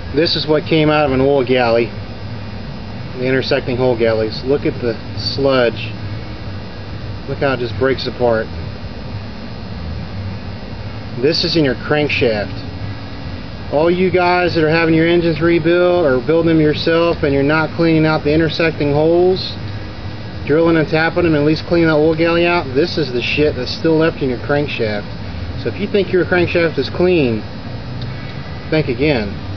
This is what came out of an oil galley, the intersecting hole galleys. Look at the sludge. Look how it just breaks apart. This is in your crankshaft. All you guys that are having your engines rebuilt or building them yourself and you're not cleaning out the intersecting holes, drilling and tapping them, and at least cleaning that oil galley out, this is the shit that's still left in your crankshaft. So if you think your crankshaft is clean, think again.